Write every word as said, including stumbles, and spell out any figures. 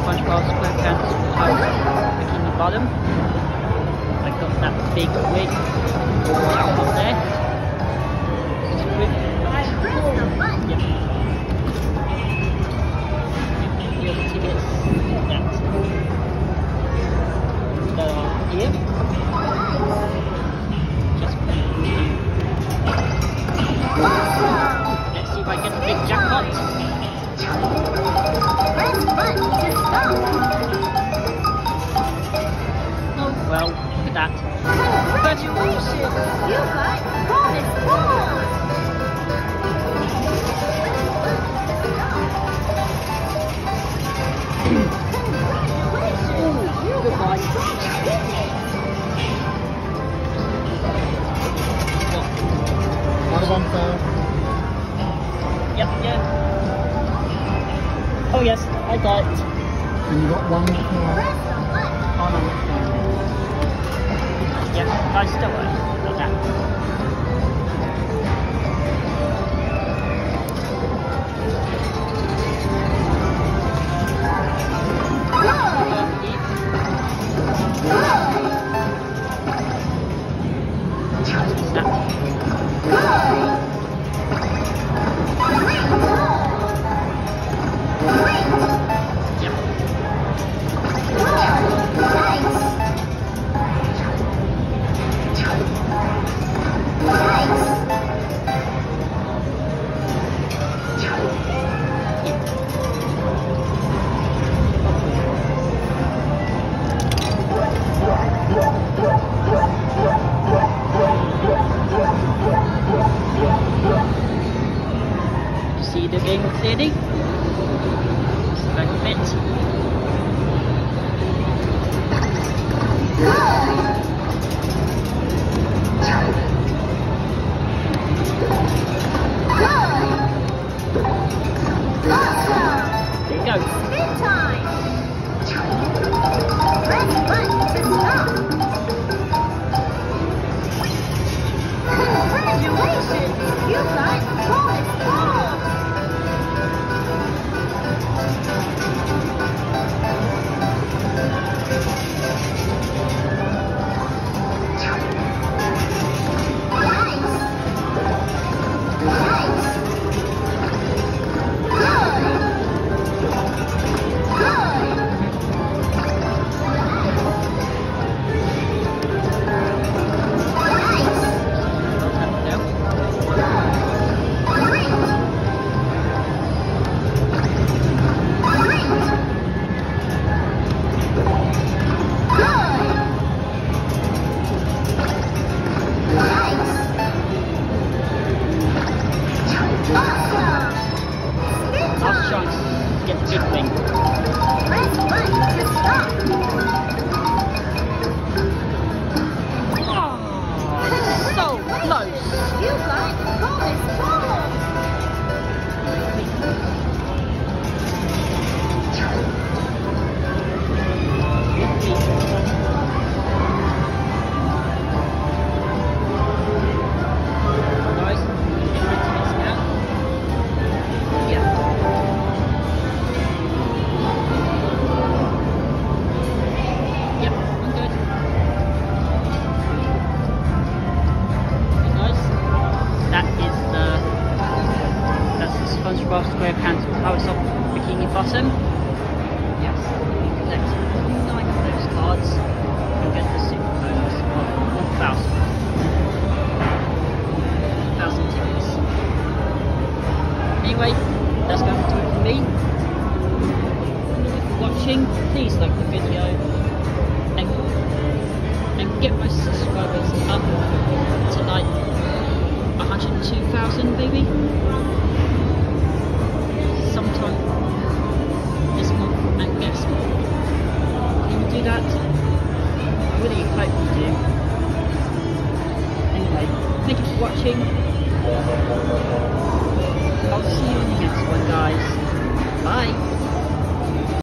SpongeBob SquarePants Bikini Bottom. I got that big wig up there. I pressed the button. Yep. The other tickets that that are here. Just let's see if I get the big jackpot. Press button to stop. Oh well, look at that. Congratulations! You got bonus balls! Congratulations! You got What about the... Yep, yeah. Oh yes, I got it. And you got one card. press the button. Oh no. Yep, I still got it. Got that. See the game clearly? Back a bit. There you go. Spin time! Press button to stop. Congratulations! You got bonus balls! Last chance to get the big thing. Press button to stop. Oh, so close. You got bonus balls. Guys, get my tickets now. Yeah. Yep, I'm good. Hey guys, that is the that's the SpongeBob SquarePants Powers Up Bikini Bottom. Yes, we collect nine of those cards and get the super bonus of one thousand. one thousand tickets. Anyway, that's going to do it for me. Thank you for watching. Please like the video and, and get my subscribers up to like one hundred two thousand maybe. Sometime this month and next month. Can you do that? I really hope you do. Anyway, thank you for watching. I'll see you in the next one, guys. Bye.